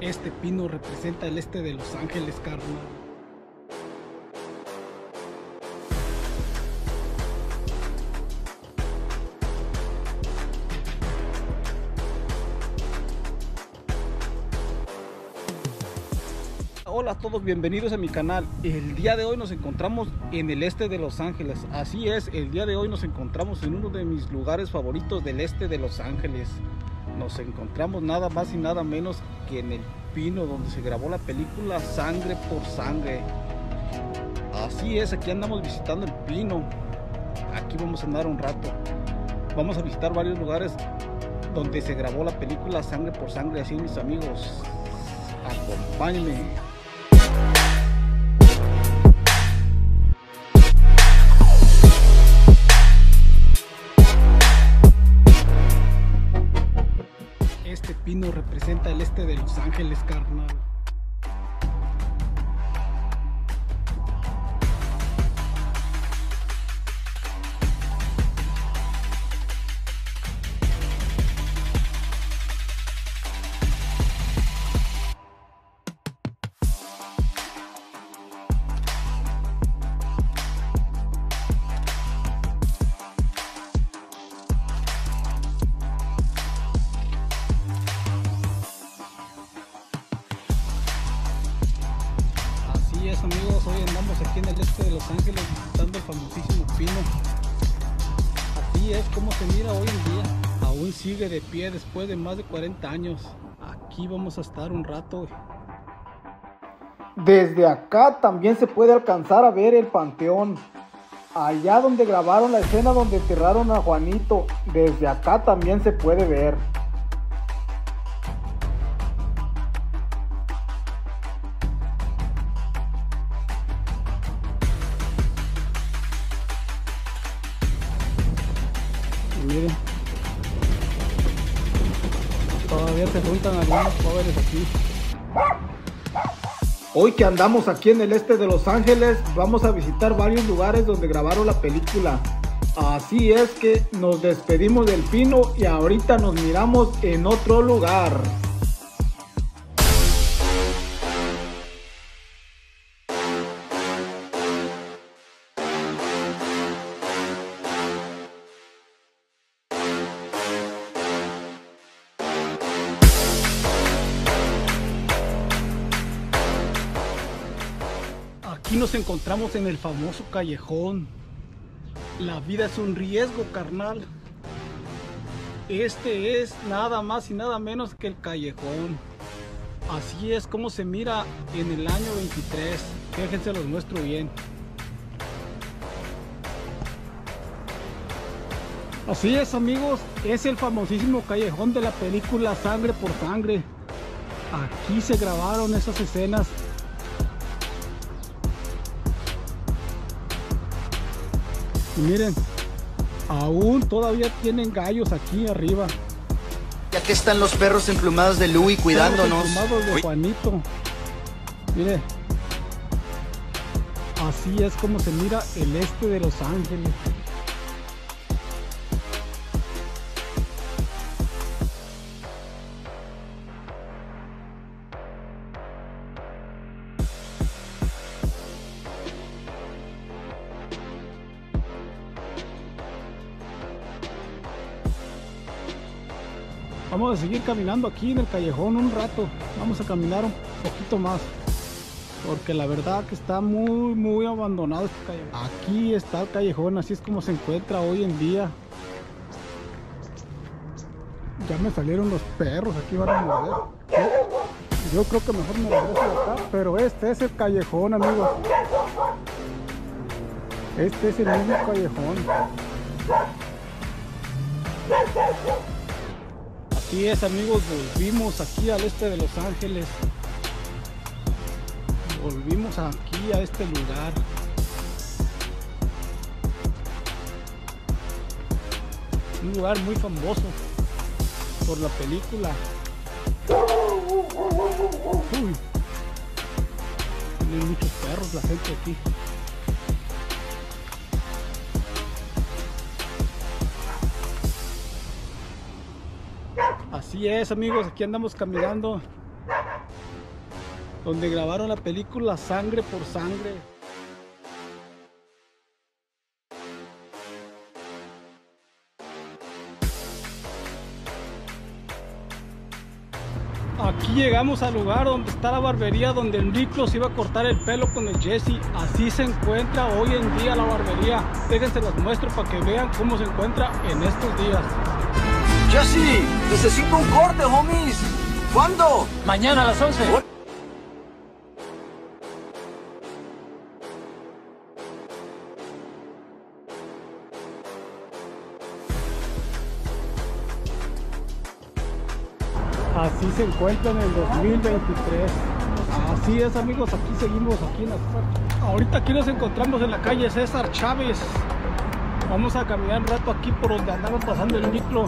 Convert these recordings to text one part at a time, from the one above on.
Este pino representa el este de Los Ángeles, carnal. Hola a todos, bienvenidos a mi canal. El día de hoy nos encontramos en el este de Los Ángeles. Así es, el día de hoy nos encontramos en uno de mis lugares favoritos del este de Los Ángeles. Nos encontramos nada más y nada menos que en el Pino, donde se grabó la película Sangre por Sangre. Así es, aquí andamos visitando el Pino. Aquí vamos a andar un rato. Vamos a visitar varios lugares donde se grabó la película Sangre por Sangre. Así, mis amigos, acompáñenme. Este pino representa el este de Los Ángeles, carnal. Amigos, hoy andamos aquí en el este de Los Ángeles visitando el famosísimo Pino. Así es como se mira hoy en día. Aún sigue de pie después de más de 40 años. Aquí vamos a estar un rato. Desde acá también se puede alcanzar a ver el panteón. Allá donde grabaron la escena donde enterraron a Juanito, desde acá también se puede ver. Miren, todavía se juntan algunos jóvenes aquí. Hoy que andamos aquí en el este de Los Ángeles, vamos a visitar varios lugares donde grabaron la película. Así es que nos despedimos del Pino y ahorita nos miramos en otro lugar. Aquí nos encontramos en el famoso callejón. La vida es un riesgo, carnal. Este es nada más y nada menos que el callejón. Así es como se mira en el año 23. Fíjense, los muestro bien. Así es, amigos, es el famosísimo callejón de la película Sangre por Sangre. Aquí se grabaron esas escenas. Y miren, aún todavía tienen gallos aquí arriba. Ya que están los perros emplumados de Louis cuidándonos. Emplumados de Juanito. Mire, así es como se mira el este de Los Ángeles. Vamos a seguir caminando aquí en el callejón un rato. Vamos a caminar un poquito más, porque la verdad que está muy abandonado este callejón. Aquí está el callejón, así es como se encuentra hoy en día. Ya me salieron los perros, aquí van a morder. Yo creo que mejor me regreso de acá, pero este es el callejón, amigos. Este es el mismo callejón. Así es, amigos, volvimos aquí al este de Los Ángeles. Volvimos aquí a este lugar. Un lugar muy famoso por la película. Uy, tienen muchos perros la gente aquí. Así es, amigos, aquí andamos caminando donde grabaron la película Sangre por Sangre. Aquí llegamos al lugar donde está la barbería donde el Miklo se iba a cortar el pelo con el Jesse. Así se encuentra hoy en día la barbería. Déjense los muestro para que vean cómo se encuentra en estos días. Jesse, necesito un corte, homies. ¿Cuándo? Mañana a las 11. Así se encuentra en el 2023. Así es, amigos, aquí seguimos aquí en la César. Ahorita aquí nos encontramos en la calle César Chávez. Vamos a caminar un rato aquí por donde andaba pasando el Miklo.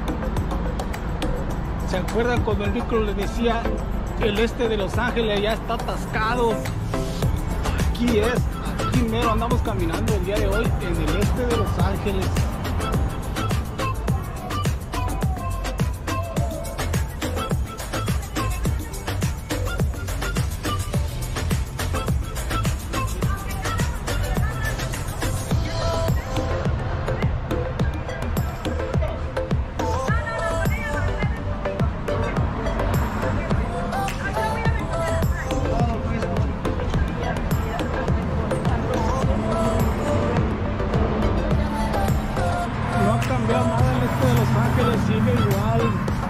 ¿Se acuerdan cuando el Miklo les decía el este de Los Ángeles ya está atascado? Aquí es, aquí mero andamos caminando el día de hoy en el este de Los Ángeles. Sigue igual.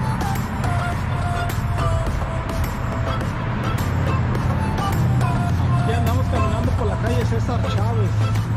Aquí andamos caminando por la calle César Chávez.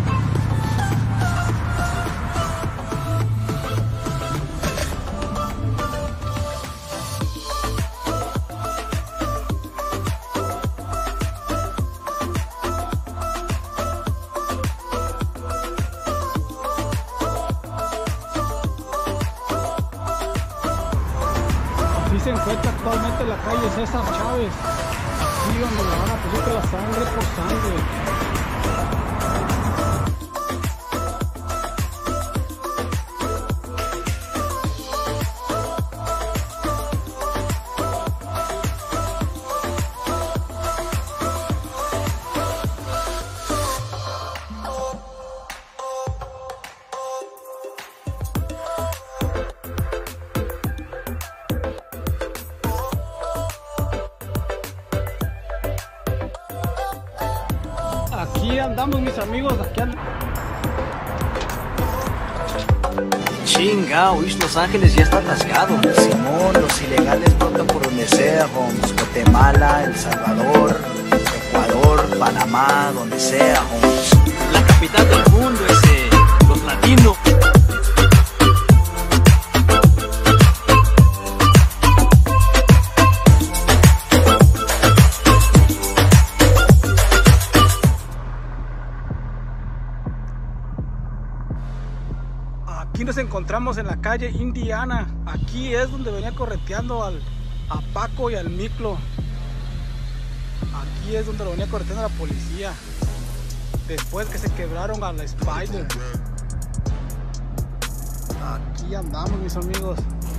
Se encuentra actualmente en la calle César Chávez, aquí donde le van a pedir la Sangre por Sangre. Aquí andamos, mis amigos, aquí andamos. Chinga, hoy Los Ángeles ya está atascado. Simón, los ilegales brotan por donde sea, homes. Guatemala, El Salvador, Ecuador, Panamá, donde sea, homes. La capital del mundo es los latinos. Aquí nos encontramos en la calle Indiana. Aquí es donde venía correteando a Paco y al Miklo. Aquí es donde lo venía correteando la policía. Después que se quebraron a la Spider. Aquí andamos, mis amigos.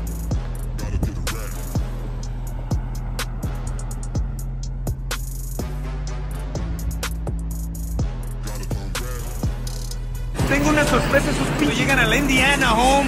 Tengo una sorpresa, esos pillos llegan a la Indiana, home.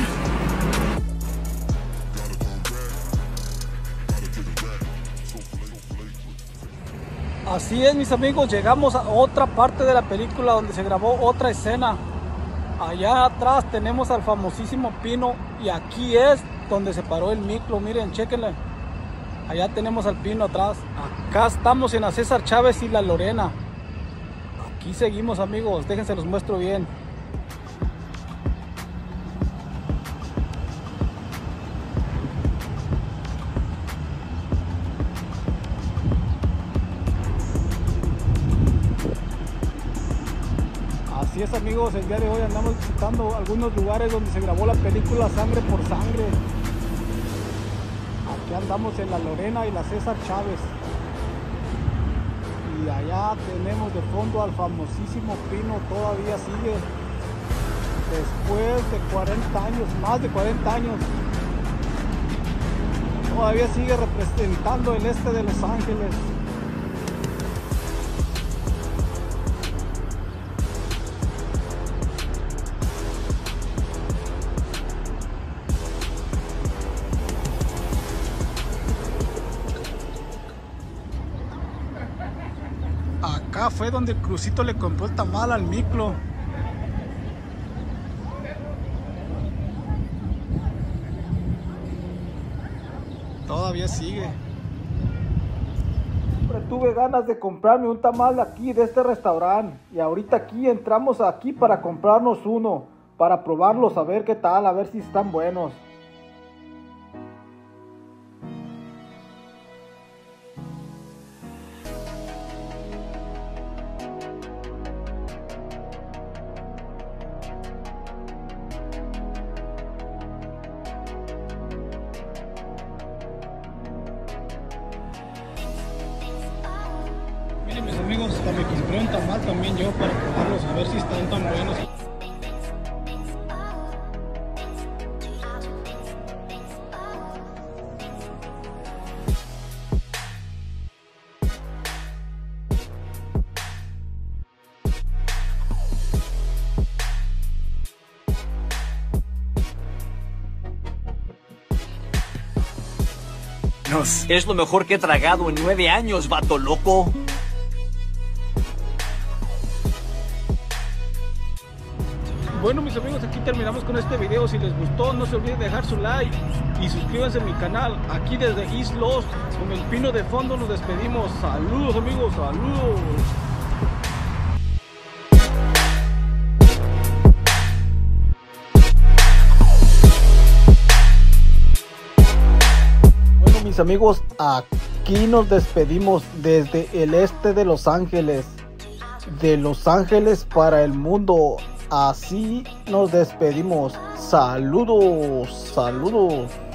Así es, mis amigos, llegamos a otra parte de la película donde se grabó otra escena. Allá atrás tenemos al famosísimo Pino y aquí es donde se paró el Miklo. Miren, chéquenle. Allá tenemos al Pino atrás. Acá estamos en la César Chávez y la Lorena. Aquí seguimos, amigos, déjense los muestro bien. Así es, amigos, el día de hoy andamos visitando algunos lugares donde se grabó la película Sangre por Sangre. Aquí andamos en la Lorena y la César Chávez. Y allá tenemos de fondo al famosísimo Pino, todavía sigue. Después de 40 años, más de 40 años, todavía sigue representando el este de Los Ángeles. Acá fue donde el Crucito le compró el tamal al Miclo. Todavía sigue. Siempre tuve ganas de comprarme un tamal aquí de este restaurante. Y ahorita aquí entramos aquí para comprarnos uno. Para probarlos, a ver qué tal, a ver si están buenos. Miren mis amigos, hasta me compré un tamal también yo para probarlos, a ver si están tan buenos. Es lo mejor que he tragado en 9 años, vato loco. Bueno mis amigos, aquí terminamos con este video. Si les gustó, no se olviden de dejar su like y suscríbanse a mi canal. Aquí desde East Lost, con el pino de fondo, nos despedimos. Saludos amigos, saludos. Mis amigos, aquí nos despedimos desde el este de Los Ángeles. De Los Ángeles para el mundo. Así nos despedimos. Saludos, saludos.